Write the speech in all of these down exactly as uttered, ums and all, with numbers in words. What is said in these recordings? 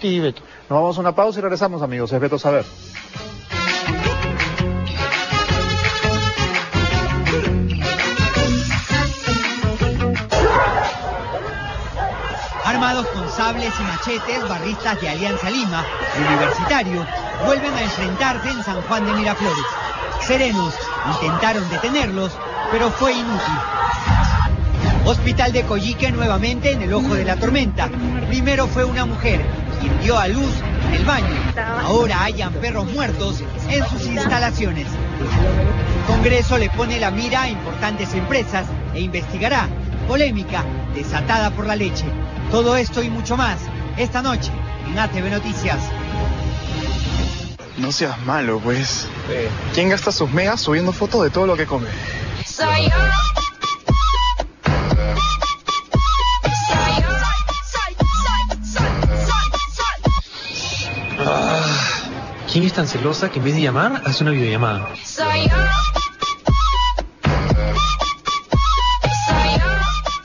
Sí, Beto. Nos vamos a una pausa y regresamos, amigos. Es Beto Saber. Armados con sables y machetes, barristas de Alianza Lima y Universitario vuelven a enfrentarse en San Juan de Miraflores. Serenos intentaron detenerlos, pero fue inútil. Hospital de Coyique nuevamente en el ojo de la tormenta. Primero fue una mujer quien dio a luz en el baño. Ahora hayan perros muertos en sus instalaciones. Congreso le pone la mira a importantes empresas e investigará polémica desatada por la leche. Todo esto y mucho más esta noche en A T V Noticias. No seas malo, pues. ¿Quién gasta sus megas subiendo fotos de todo lo que come? Soy yo. Ah, ¿quién es tan celosa que en vez de llamar hace una videollamada? Soy yo. Soy yo.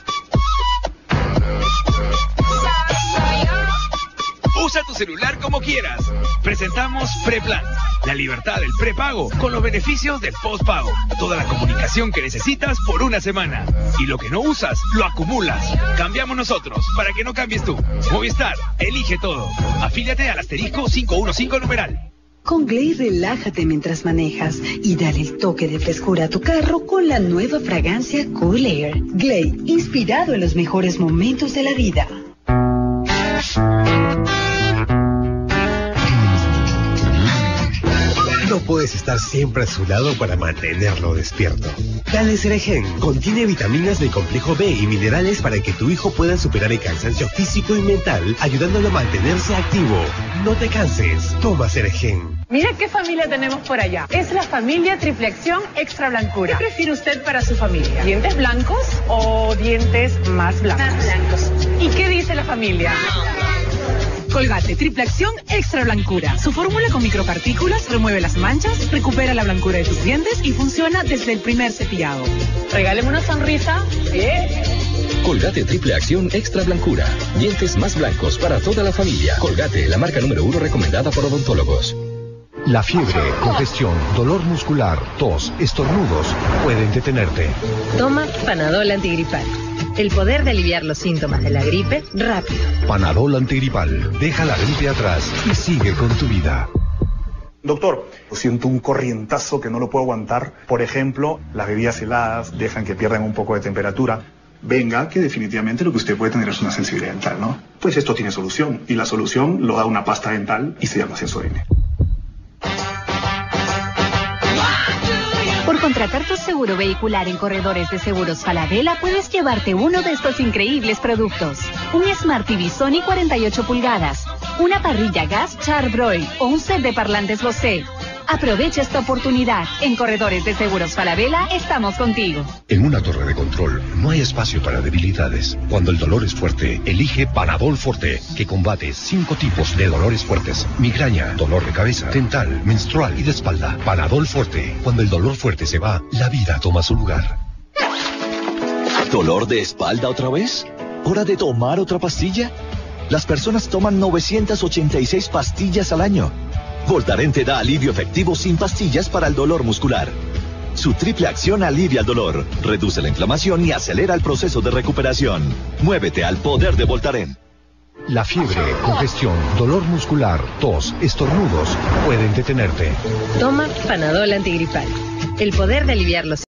Soy yo. Usa tu celular como quieras. Presentamos Preplan, la libertad del prepago con los beneficios del postpago. Toda la comunicación que necesitas por una semana. Y lo que no usas, lo acumulas. Cambiamos nosotros para que no cambies tú. Movistar, elige todo. Afíliate al asterisco cinco uno cinco numeral. Con Glade relájate mientras manejas y dale el toque de frescura a tu carro con la nueva fragancia Cool Air. Glade, inspirado en los mejores momentos de la vida. No puedes estar siempre a su lado para mantenerlo despierto. Dale Ceregen. Contiene vitaminas del complejo B y minerales para que tu hijo pueda superar el cansancio físico y mental, ayudándolo a mantenerse activo. No te canses. Toma Ceregen. Mira qué familia tenemos por allá. Es la familia Triple Acción Extra Blancura. ¿Qué prefiere usted para su familia? ¿Dientes blancos o dientes más blancos? Más blancos. ¿Y qué dice la familia? Colgate Triple Acción Extra Blancura. Su fórmula con micropartículas remueve las manchas, recupera la blancura de tus dientes y funciona desde el primer cepillado. Regáleme una sonrisa. ¿Eh? Colgate Triple Acción Extra Blancura. Dientes más blancos para toda la familia. Colgate, la marca número uno recomendada por odontólogos. La fiebre, congestión, dolor muscular, tos, estornudos pueden detenerte. Toma Panadol antigripal. El poder de aliviar los síntomas de la gripe rápido. Panadol antigripal. Deja la gripe atrás y sigue con tu vida. Doctor, siento un corrientazo que no lo puedo aguantar. Por ejemplo, las bebidas heladas dejan que pierdan un poco de temperatura. Venga, que definitivamente lo que usted puede tener es una sensibilidad dental, ¿no? Pues esto tiene solución. Y la solución lo da una pasta dental y se llama Sensodyne. Por contratar tu seguro vehicular en Corredores de Seguros Falabella, puedes llevarte uno de estos increíbles productos. Un Smart T V Sony cuarenta y ocho pulgadas, una parrilla gas Char-Broil o un set de parlantes Bose. Aprovecha esta oportunidad. En Corredores de Seguros Falabella estamos contigo. En una torre de control no hay espacio para debilidades. Cuando el dolor es fuerte, elige Panadol Forte, que combate cinco tipos de dolores fuertes: migraña, dolor de cabeza, dental, menstrual y de espalda. Panadol Forte. Cuando el dolor fuerte se va, la vida toma su lugar. ¿Dolor de espalda otra vez? ¿Hora de tomar otra pastilla? Las personas toman novecientas ochenta y seis pastillas al año. Voltaren te da alivio efectivo sin pastillas para el dolor muscular. Su triple acción alivia el dolor, reduce la inflamación y acelera el proceso de recuperación. Muévete al poder de Voltaren. La fiebre, congestión, dolor muscular, tos, estornudos pueden detenerte. Toma Panadol antigripal. El poder de aliviar los